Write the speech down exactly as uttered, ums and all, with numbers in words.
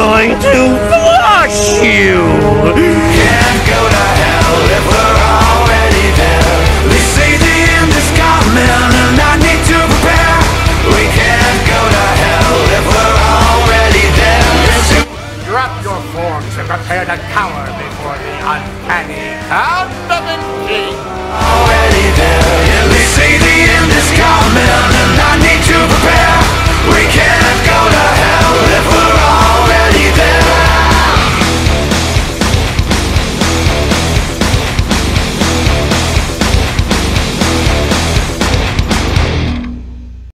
going to flush you! Can't go to hell if we're already there. They say the end is coming and I need to prepare. We can't go to hell if we're already there. Drop your forms and prepare to cower before the uncanny count of indeed. Already there. Yeah, they say the end is coming and I need to prepare. We can't go to